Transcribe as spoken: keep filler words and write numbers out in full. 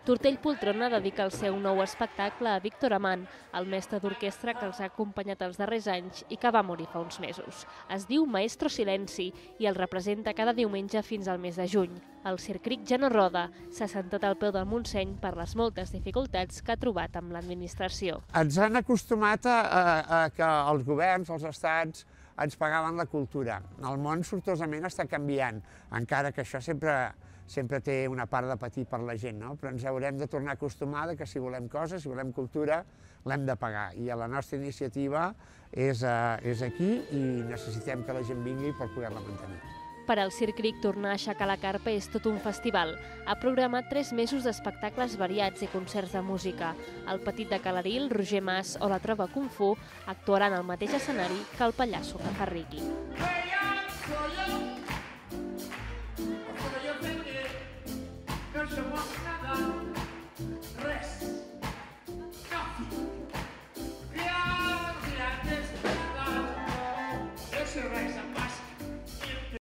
Tortell Poltrona dedica el seu nou espectacle a Víctor Amant, el mestre d'orquestra que els ha acompanyat els darrers anys i que va morir fa uns mesos. Es diu Maestro Silenci i el representa cada diumenge fins al mes de juny. El Circric ja no roda, s'ha sentat al peu del Montseny per les moltes dificultats que ha trobat amb l'administració. Ens han acostumat a, a, a que els governs, els estats, ens pagaven la cultura. El món sortosament està canviant, encara que això sempre... sempre té una part de patir per la gent, no? Però ens haurem de tornar a acostumar que si volem coses, si volem cultura, l'hem de pagar. I la nostra iniciativa és, uh, és aquí i necessitem que la gent vingui per poder-la mantenir. Per al Circric, tornar a aixecar la carpa és tot un festival. Ha programat tres mesos d'espectacles variats i concerts de música. El Petit de Calaril, Roger Mas o la Trova Kung Fu actuaran al mateix escenari que el Pallasso que fa Riqui.